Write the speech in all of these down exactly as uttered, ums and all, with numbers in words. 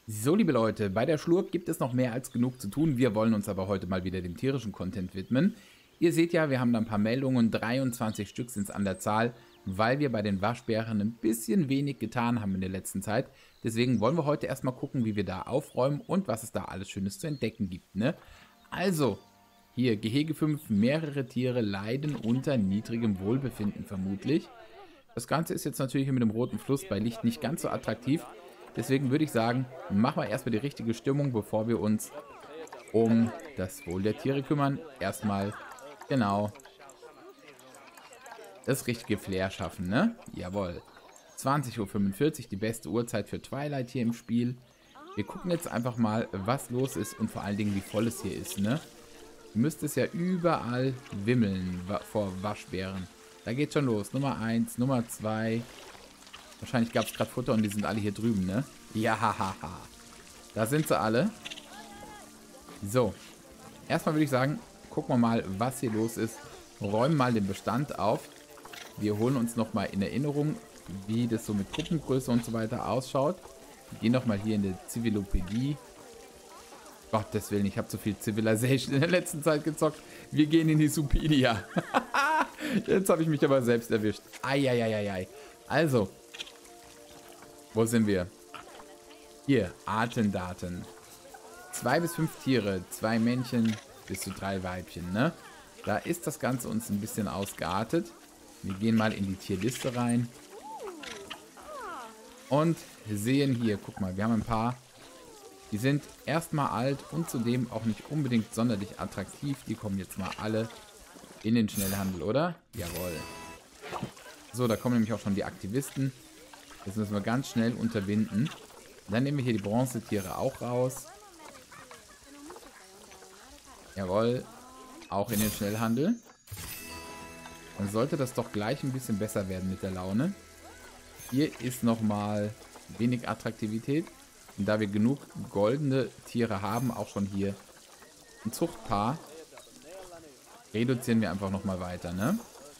So, liebe Leute, bei der Schlurp gibt es noch mehr als genug zu tun. Wir wollen uns aber heute mal wieder dem tierischen Content widmen. Ihr seht ja, wir haben da ein paar Meldungen, dreiundzwanzig Stück sind es an der Zahl, weil wir bei den Waschbären ein bisschen wenig getan haben in der letzten Zeit. Deswegen wollen wir heute erstmal gucken, wie wir da aufräumen und was es da alles Schönes zu entdecken gibt, ne? Also, hier, Gehege fünf, mehrere Tiere leiden unter niedrigem Wohlbefinden vermutlich. Das Ganze ist jetzt natürlich mit dem roten Fluss bei Licht nicht ganz so attraktiv. Deswegen würde ich sagen, machen wir erstmal die richtige Stimmung, bevor wir uns um das Wohl der Tiere kümmern. Erstmal, genau, das richtige Flair schaffen, ne? Jawohl. zwanzig Uhr fünfundvierzig, die beste Uhrzeit für Twilight hier im Spiel. Wir gucken jetzt einfach mal, was los ist und vor allen Dingen, wie voll es hier ist, ne? Müsste es ja überall wimmeln vor Waschbären. Da geht schon los. Nummer eins, Nummer zwei. Wahrscheinlich gab es gerade Futter und die sind alle hier drüben, ne? Ja, hahaha. Da sind sie alle. So. Erstmal würde ich sagen, gucken wir mal, was hier los ist. Räumen mal den Bestand auf. Wir holen uns nochmal in Erinnerung, wie das so mit Gruppengröße und so weiter ausschaut. Wir gehen nochmal hier in die Zivilopädie. Gottes Willen, ich habe so viel Civilization in der letzten Zeit gezockt. Wir gehen in die Supedia. Jetzt habe ich mich aber selbst erwischt. Eieieiei. Also, wo sind wir? Hier, Artendaten. Zwei bis fünf Tiere, zwei Männchen bis zu drei Weibchen, ne? Da ist das Ganze uns ein bisschen ausgeartet. Wir gehen mal in die Tierliste rein. Und sehen hier, guck mal, wir haben ein paar. Die sind erstmal alt und zudem auch nicht unbedingt sonderlich attraktiv. Die kommen jetzt mal alle in den Schnellhandel, oder? Jawohl. So, da kommen nämlich auch schon die Aktivisten. Das müssen wir ganz schnell unterbinden. Dann nehmen wir hier die Bronzetiere auch raus. Jawohl. Auch in den Schnellhandel. Dann sollte das doch gleich ein bisschen besser werden mit der Laune. Hier ist nochmal wenig Attraktivität. Und da wir genug goldene Tiere haben, auch schon hier ein Zuchtpaar, reduzieren wir einfach nochmal weiter, ne?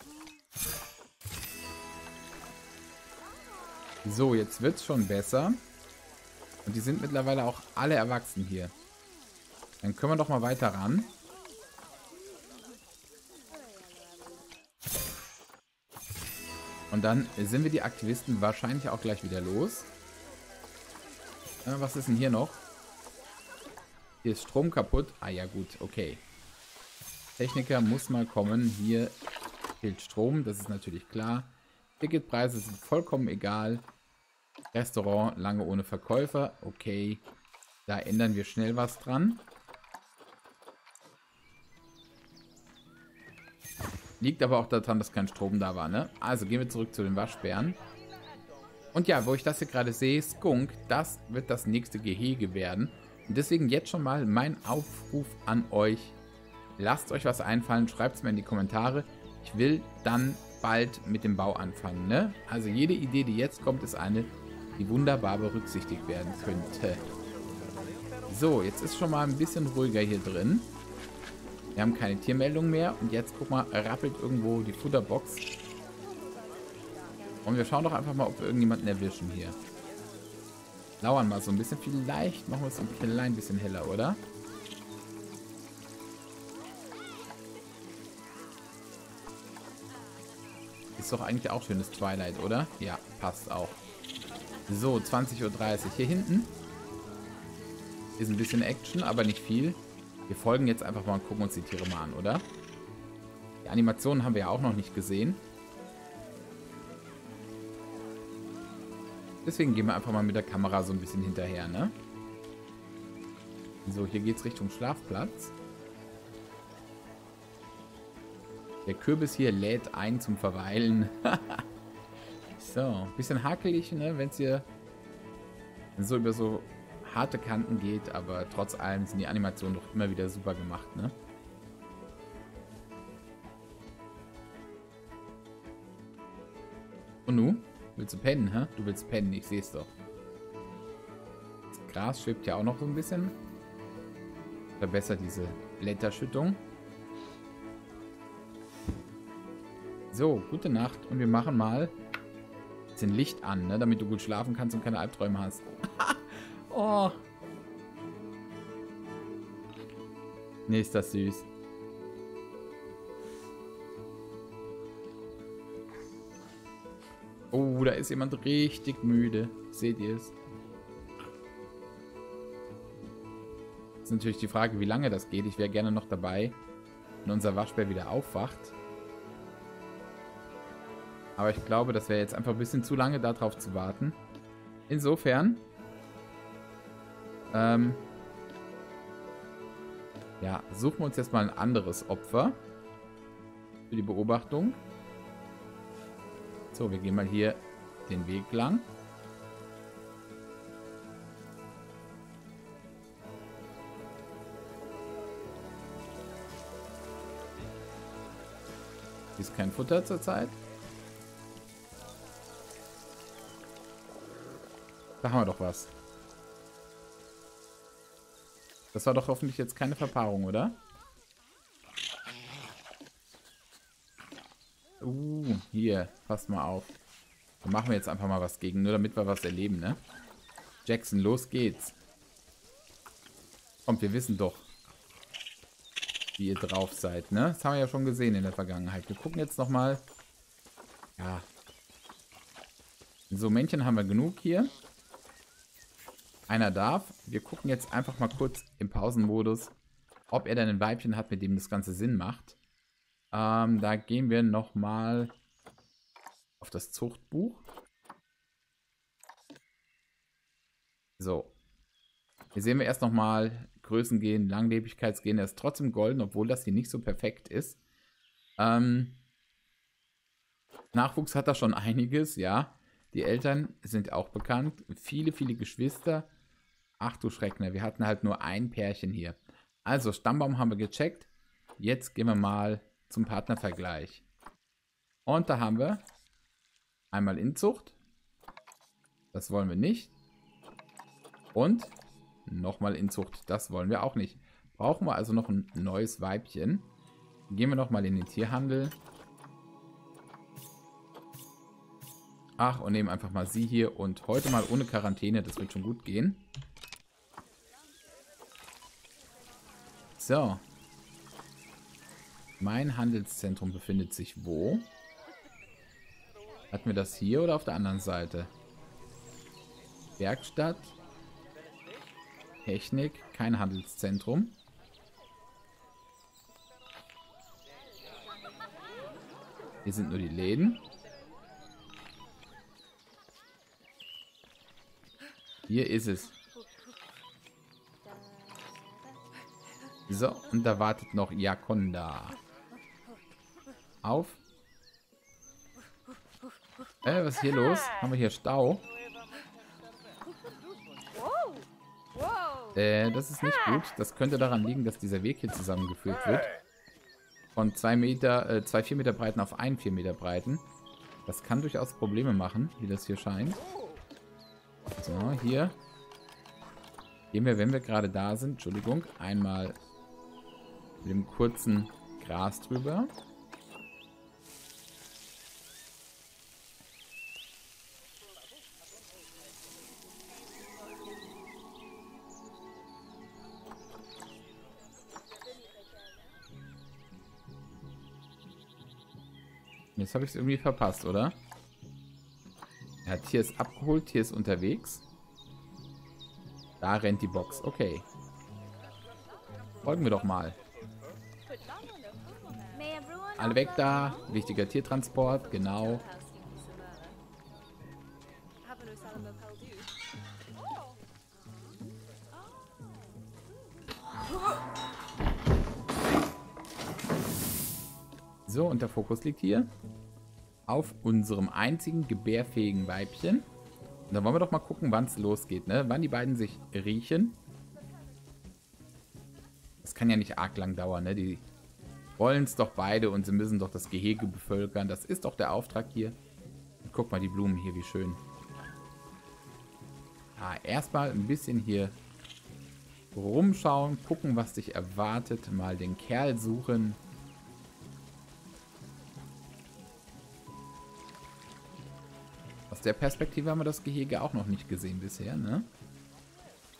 So, jetzt wird es schon besser. Und die sind mittlerweile auch alle erwachsen hier. Dann können wir doch mal weiter ran. Und dann sind wir die Aktivisten wahrscheinlich auch gleich wieder los. Äh, was ist denn hier noch? Hier ist Strom kaputt. Ah ja gut, okay. Techniker muss mal kommen. Hier fehlt Strom, das ist natürlich klar. Ticketpreise sind vollkommen egal. Restaurant lange ohne Verkäufer. Okay, da ändern wir schnell was dran. Liegt aber auch daran, dass kein Strom da war, ne? Also gehen wir zurück zu den Waschbären. Und ja, wo ich das hier gerade sehe, Skunk, das wird das nächste Gehege werden. Und deswegen jetzt schon mal mein Aufruf an euch. Lasst euch was einfallen, schreibt es mir in die Kommentare. Ich will dann bald mit dem Bau anfangen, ne? Also jede Idee, die jetzt kommt, ist eine, die wunderbar berücksichtigt werden könnte. So, jetzt ist schon mal ein bisschen ruhiger hier drin. Wir haben keine Tiermeldung mehr. Und jetzt, guck mal, rappelt irgendwo die Futterbox. Und wir schauen doch einfach mal, ob wir irgendjemanden erwischen hier. Lauern mal so ein bisschen. Vielleicht machen wir es ein klein bisschen heller, oder? Ist doch eigentlich auch schönes Twilight, oder? Ja, passt auch. So, zwanzig Uhr dreißig. Hier hinten ist ein bisschen Action, aber nicht viel. Wir folgen jetzt einfach mal und gucken uns die Tiere mal an, oder? Die Animationen haben wir ja auch noch nicht gesehen. Deswegen gehen wir einfach mal mit der Kamera so ein bisschen hinterher, ne? So, hier geht's Richtung Schlafplatz. Der Kürbis hier lädt ein zum Verweilen. So, ein bisschen hakelig, ne? Wenn es hier so über so harte Kanten geht, aber trotz allem sind die Animationen doch immer wieder super gemacht, ne? Und nu? Willst du pennen, hä? Du willst pennen, ich seh's doch. Das Gras schwebt ja auch noch so ein bisschen. Verbessert diese Blätterschüttung. So, gute Nacht. Und wir machen mal ein bisschen Licht an, ne? Damit du gut schlafen kannst und keine Albträume hast. Oh. Nee, ist das süß. Oh, da ist jemand richtig müde. Seht ihr es? Ist natürlich die Frage, wie lange das geht. Ich wäre gerne noch dabei, wenn unser Waschbär wieder aufwacht. Aber ich glaube, das wäre jetzt einfach ein bisschen zu lange, darauf zu warten. Insofern. Ähm, ja, suchen wir uns jetzt mal ein anderes Opfer für die Beobachtung. So, wir gehen mal hier den Weg lang. Hier ist kein Futter zurzeit. Da haben wir doch was. Das war doch hoffentlich jetzt keine Verpaarung, oder? Uh, hier, passt mal auf. Da machen wir jetzt einfach mal was gegen, nur damit wir was erleben, ne? Jackson, los geht's. Kommt, wir wissen doch, wie ihr drauf seid, ne? Das haben wir ja schon gesehen in der Vergangenheit. Wir gucken jetzt nochmal. Ja. So, Männchen haben wir genug hier. Einer darf. Wir gucken jetzt einfach mal kurz im Pausenmodus, ob er dann ein Weibchen hat, mit dem das Ganze Sinn macht. Ähm, da gehen wir nochmal auf das Zuchtbuch. So. Hier sehen wir erst nochmal Größengehen, Langlebigkeitsgehen. Er ist trotzdem golden, obwohl das hier nicht so perfekt ist. Ähm, Nachwuchs hat er schon einiges, ja. Die Eltern sind auch bekannt. Viele, viele Geschwister. Ach du Schreckner, wir hatten halt nur ein Pärchen hier. Also, Stammbaum haben wir gecheckt. Jetzt gehen wir mal zum Partnervergleich. Und da haben wir einmal Inzucht. Das wollen wir nicht. Und nochmal Inzucht. Das wollen wir auch nicht. Brauchen wir also noch ein neues Weibchen. Gehen wir nochmal in den Tierhandel. Ach, und nehmen einfach mal sie hier. Und heute mal ohne Quarantäne. Das wird schon gut gehen. So. Mein Handelszentrum befindet sich wo? Hatten wir das hier oder auf der anderen Seite? Werkstatt. Technik. Kein Handelszentrum. Hier sind nur die Läden. Hier ist es. So, und da wartet noch Yakonda. Auf. Äh, was ist hier los? Haben wir hier Stau? Äh, das ist nicht gut. Das könnte daran liegen, dass dieser Weg hier zusammengeführt wird. Von zwei Meter, äh, zwei vier Meter Breiten auf einen vier Meter Breiten. Das kann durchaus Probleme machen, wie das hier scheint. So, hier. Gehen wir, wenn wir gerade da sind, Entschuldigung, einmal mit dem kurzen Gras drüber. Jetzt habe ich es irgendwie verpasst, oder? Ja, Tier ist abgeholt, Tier ist unterwegs. Da rennt die Box. Okay. Folgen wir doch mal. Alle weg da. Wichtiger Tiertransport, genau. So, und der Fokus liegt hier auf unserem einzigen gebärfähigen Weibchen. Und dann wollen wir doch mal gucken, wann es losgeht, ne? Wann die beiden sich riechen. Das kann ja nicht arg lang dauern, ne? Die wollen es doch beide und sie müssen doch das Gehege bevölkern. Das ist doch der Auftrag hier. Und guck mal die Blumen hier, wie schön. Ah, erstmal ein bisschen hier rumschauen, gucken, was dich erwartet. Mal den Kerl suchen. Aus der Perspektive haben wir das Gehege auch noch nicht gesehen bisher, ne?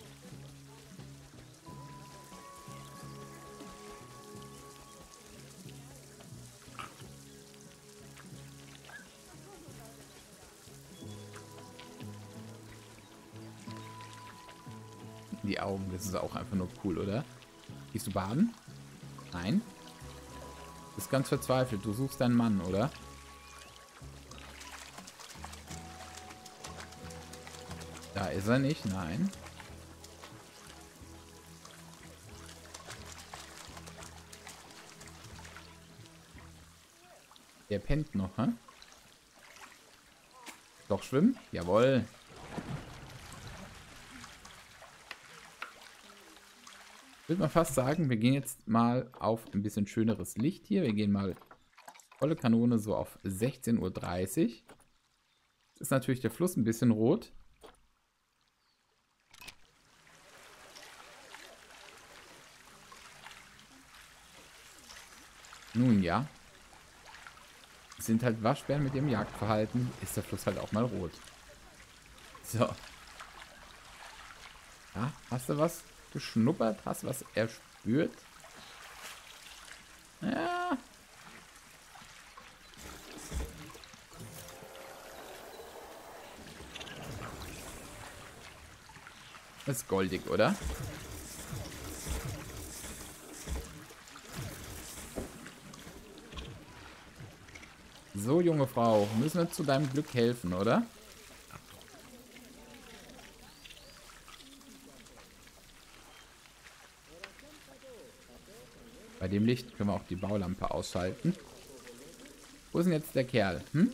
Die Augen, das ist auch einfach nur cool, oder? Gehst du baden? Nein? Du bist ganz verzweifelt. Du suchst deinen Mann, oder? Da ist er nicht, nein. Der pennt noch, hä? Doch schwimmen? Jawohl. Ich würde mal fast sagen, wir gehen jetzt mal auf ein bisschen schöneres Licht hier. Wir gehen mal volle Kanone so auf sechzehn Uhr dreißig. Jetzt ist natürlich der Fluss ein bisschen rot. Nun ja. Es sind halt Waschbären mit ihrem Jagdverhalten. Ist der Fluss halt auch mal rot. So. Ja, hast du was geschnuppert? Hast du was erspürt? Ja. Das ist goldig, oder? So, junge Frau, müssen wir zu deinem Glück helfen, oder? Bei dem Licht können wir auch die Baulampe ausschalten. Wo ist denn jetzt der Kerl? Hm?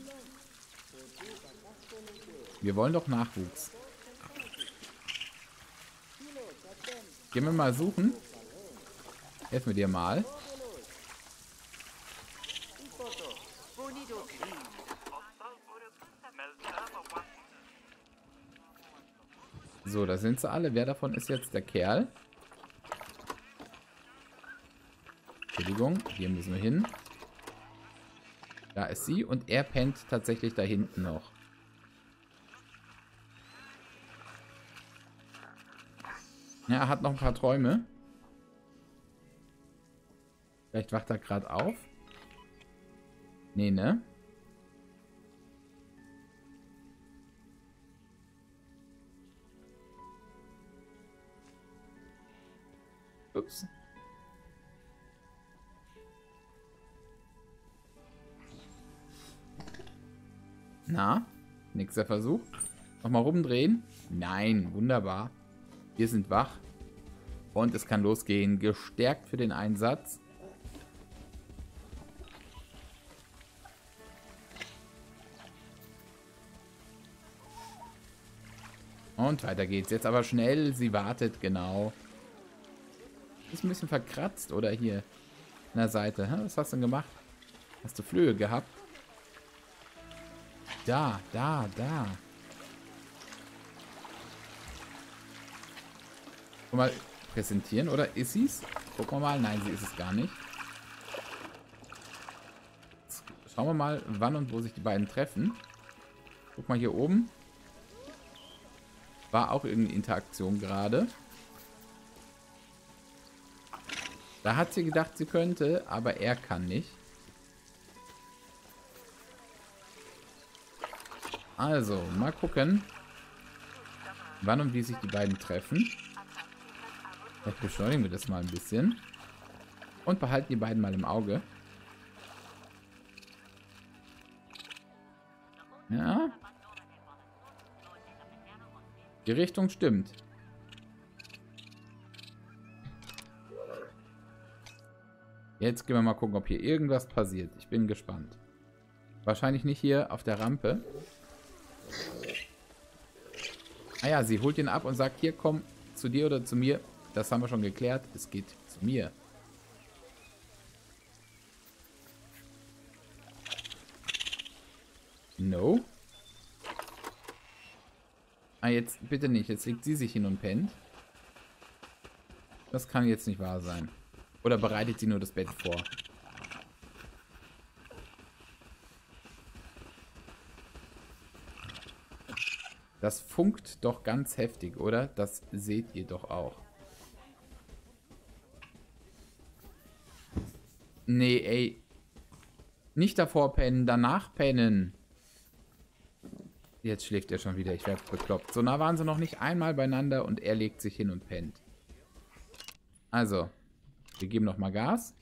Wir wollen doch Nachwuchs. Gehen wir mal suchen. Helfen wir dir mal. So, da sind sie alle. Wer davon ist jetzt der Kerl? Entschuldigung, hier müssen wir hin. Da ist sie und er pennt tatsächlich da hinten noch. Ja, er hat noch ein paar Träume. Vielleicht wacht er gerade auf. Nee, ne? Ups. Na? Nächster Versuch. Nochmal rumdrehen. Nein, wunderbar. Wir sind wach. Und es kann losgehen. Gestärkt für den Einsatz. Und weiter geht's. Jetzt aber schnell. Sie wartet, genau. Ist ein bisschen verkratzt, oder hier an der Seite. Hä? Was hast du denn gemacht? Hast du Flöhe gehabt? Da, da, da. Guck mal, präsentieren, oder ist sie's? Gucken wir mal. Nein, sie ist es gar nicht. Jetzt schauen wir mal, wann und wo sich die beiden treffen. Guck mal hier oben. War auch irgendeine Interaktion gerade. Da hat sie gedacht, sie könnte, aber er kann nicht. Also, mal gucken, wann und wie sich die beiden treffen. Vielleicht beschleunigen wir das mal ein bisschen. Und behalten die beiden mal im Auge. Ja. Die Richtung stimmt. Jetzt gehen wir mal gucken, ob hier irgendwas passiert. Ich bin gespannt. Wahrscheinlich nicht hier auf der Rampe. Ah ja, sie holt ihn ab und sagt, hier, komm, zu dir oder zu mir. Das haben wir schon geklärt. Es geht zu mir. No. Ah, jetzt bitte nicht. Jetzt legt sie sich hin und pennt. Das kann jetzt nicht wahr sein. Oder bereitet sie nur das Bett vor? Das funkt doch ganz heftig, oder? Das seht ihr doch auch. Nee, ey. Nicht davor pennen, danach pennen. Jetzt schläft er schon wieder. Ich werde bekloppt. So nah waren sie noch nicht einmal beieinander und er legt sich hin und pennt. Also, wir geben nochmal Gas.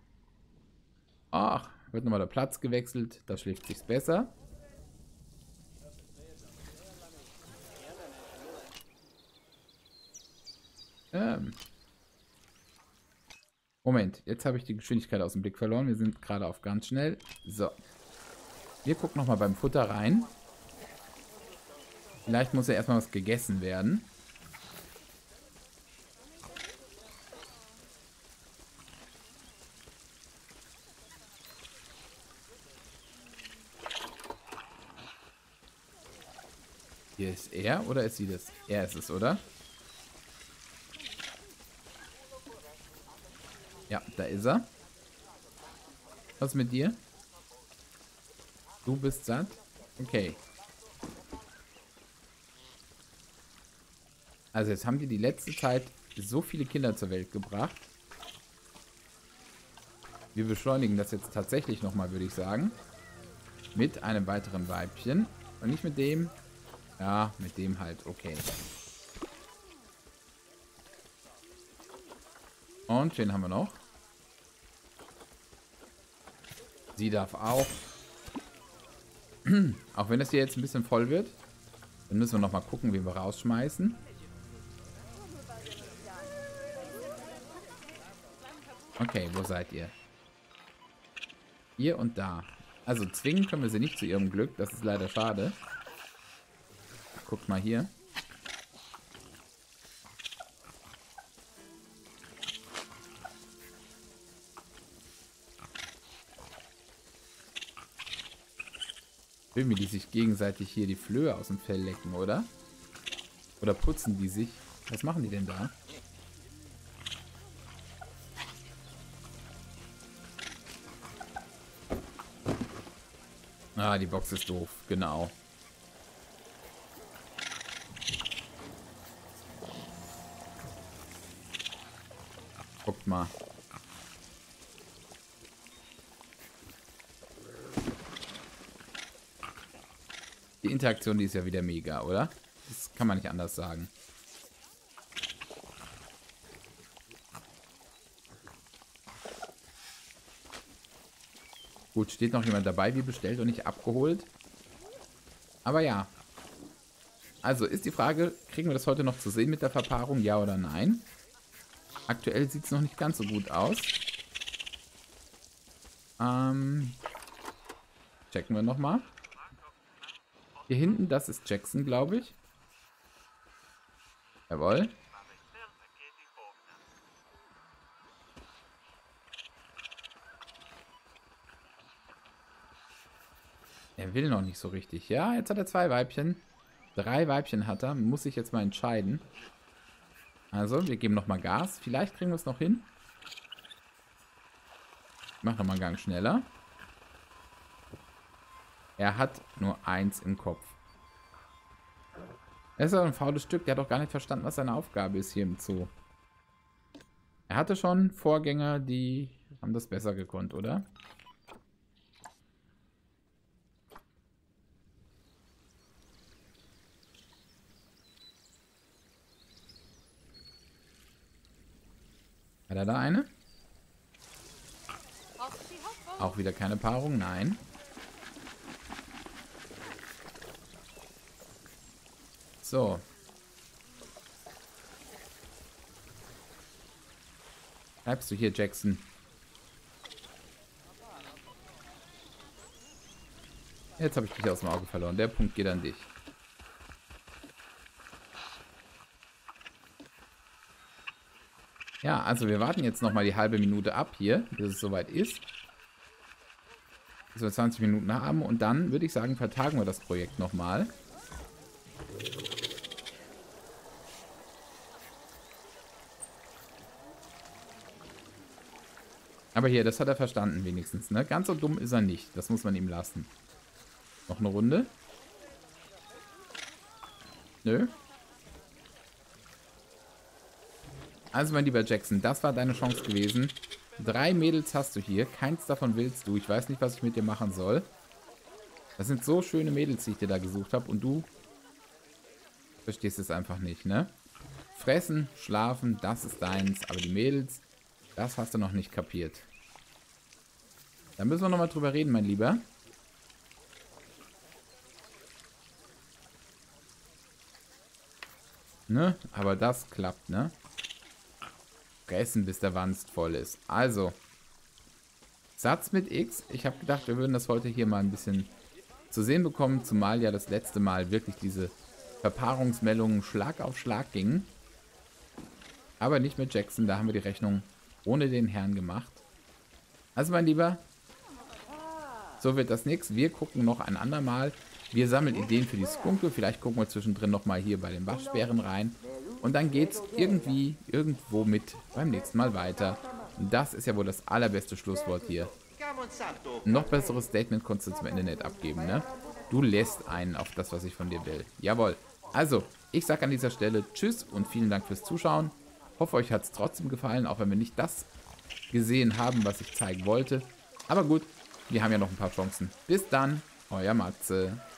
Ach, wird nochmal der Platz gewechselt. Da schläft sich's besser. Ähm. Moment, jetzt habe ich die Geschwindigkeit aus dem Blick verloren. Wir sind gerade auf ganz schnell. So. Wir gucken nochmal beim Futter rein. Vielleicht muss ja erstmal was gegessen werden. Hier ist er oder ist sie das? Er ist es, oder? Ja, da ist er. Was mit dir? Du bist satt? Okay. Also jetzt haben die die letzte Zeit so viele Kinder zur Welt gebracht. Wir beschleunigen das jetzt tatsächlich nochmal, würde ich sagen. Mit einem weiteren Weibchen. Und nicht mit dem. Ja, mit dem halt. Okay. Und wen haben wir noch? Sie darf auch. Auch wenn das hier jetzt ein bisschen voll wird. Dann müssen wir nochmal gucken, wie wir rausschmeißen. Okay, wo seid ihr? Hier und da. Also zwingen können wir sie nicht zu ihrem Glück. Das ist leider schade. Guckt mal hier. Filmen die sich gegenseitig hier die Flöhe aus dem Fell lecken, oder? Oder putzen die sich? Was machen die denn da? Ah, die Box ist doof. Genau. Guckt mal. Die Interaktion, die ist ja wieder mega, oder? Das kann man nicht anders sagen. Gut, steht noch jemand dabei, wie bestellt und nicht abgeholt. Aber ja. Also ist die Frage, kriegen wir das heute noch zu sehen mit der Verpaarung, ja oder nein? Aktuell sieht es noch nicht ganz so gut aus. Ähm, checken wir nochmal. Hier hinten, das ist Jackson, glaube ich. Jawohl. Er will noch nicht so richtig. Ja, jetzt hat er zwei Weibchen. Drei Weibchen hat er. Muss ich jetzt mal entscheiden. Also, wir geben nochmal Gas. Vielleicht kriegen wir es noch hin. Ich mache nochmal einen Gang schneller. Er hat nur eins im Kopf. Er ist aber ein faules Stück. Der hat doch gar nicht verstanden, was seine Aufgabe ist hier im Zoo. Er hatte schon Vorgänger, die haben das besser gekonnt, oder? Hat er da eine? Auch wieder keine Paarung? Nein. So. Bleibst du hier, Jackson? Jetzt habe ich dich aus dem Auge verloren. Der Punkt geht an dich. Ja, also wir warten jetzt nochmal die halbe Minute ab hier, bis es soweit ist. Bis wir zwanzig Minuten haben. Und dann würde ich sagen, vertagen wir das Projekt nochmal. Aber hier, das hat er verstanden wenigstens, ne? Ganz so dumm ist er nicht. Das muss man ihm lassen. Noch eine Runde? Nö. Also, mein lieber Jackson, das war deine Chance gewesen. Drei Mädels hast du hier. Keins davon willst du. Ich weiß nicht, was ich mit dir machen soll. Das sind so schöne Mädels, die ich dir da gesucht habe. Und du verstehst es einfach nicht, ne? Fressen, schlafen, das ist deins. Aber die Mädels, das hast du noch nicht kapiert. Da müssen wir nochmal drüber reden, mein Lieber. Ne? Aber das klappt, ne? Fressen, bis der Wanst voll ist. Also, Satz mit X. Ich habe gedacht, wir würden das heute hier mal ein bisschen zu sehen bekommen, zumal ja das letzte Mal wirklich diese Verpaarungsmeldungen Schlag auf Schlag gingen. Aber nicht mit Jackson, da haben wir die Rechnung ohne den Herrn gemacht. Also, mein Lieber, so wird das nichts. Wir gucken noch ein andermal. Wir sammeln Ideen für die Skunke. Vielleicht gucken wir zwischendrin nochmal hier bei den Waschbären rein. Und dann geht's irgendwie, irgendwo mit beim nächsten Mal weiter. Und das ist ja wohl das allerbeste Schlusswort hier. Ein noch besseres Statement konntest du zum Ende nicht abgeben, ne? Du lässt einen auf das, was ich von dir will. Jawohl. Also, ich sag an dieser Stelle Tschüss und vielen Dank fürs Zuschauen. Hoffe, euch hat es trotzdem gefallen, auch wenn wir nicht das gesehen haben, was ich zeigen wollte. Aber gut, wir haben ja noch ein paar Chancen. Bis dann, euer Matze.